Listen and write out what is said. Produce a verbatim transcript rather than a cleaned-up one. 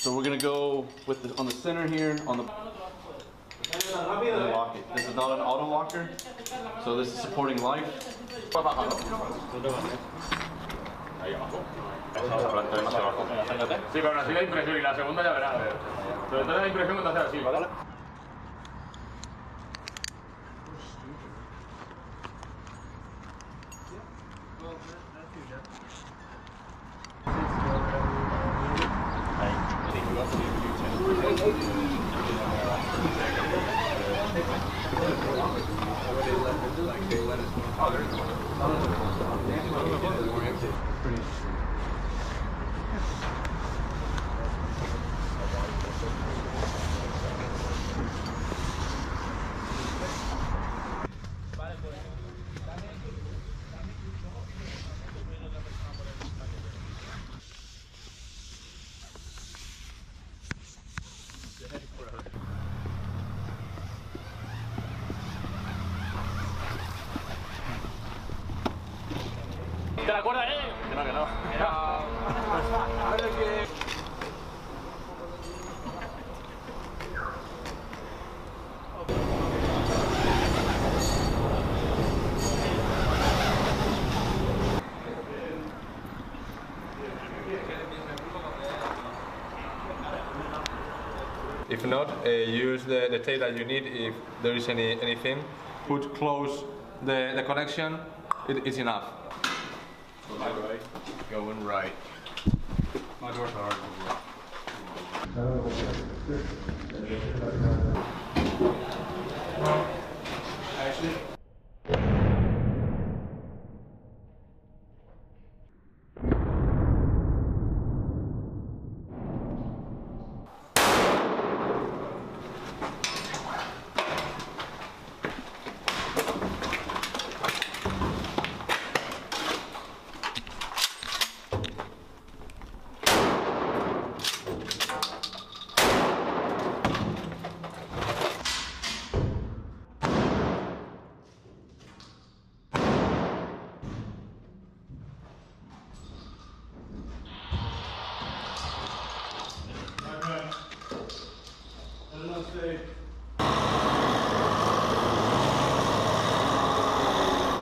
So we're gonna go with the, on the center here on the. Lock it. This is not an auto locker, so this is supporting life. Ahí abajo. Más abajo. Sí, pero así la impresión y la segunda ya verás. Pero entonces la impresión cuando hace así, ¿vale? ¿Te la acuerdas, eh? Que no, que no. If not, uh, use the, the tape that you need if there is any anything. Put close the, the connection, it, it's enough. Right. Going right. My door's hard. Actually. Stay.